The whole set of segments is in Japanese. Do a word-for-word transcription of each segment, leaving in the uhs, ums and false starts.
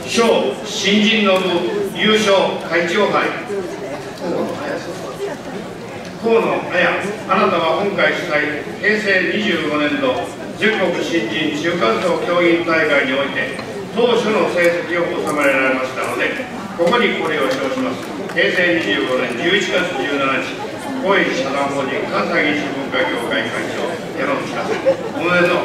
賞新人の部優勝会長杯河野綾、あなたは今回主催へいせいにじゅうごねんど全国新人中活動競技大会において当初の成績を収められましたので、ここにこれを表します。へいせいにじゅうごねんじゅういちがつじゅうしちにち、公益社団法人関西技術文化協会会長矢野千佳さん、おめでとう。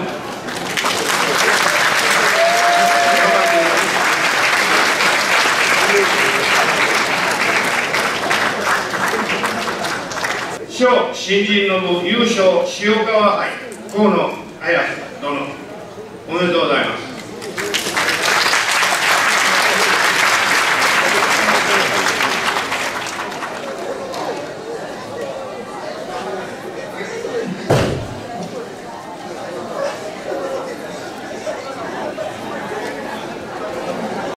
賞新人の部優勝塩川杯河野綾殿、おめでとうございます。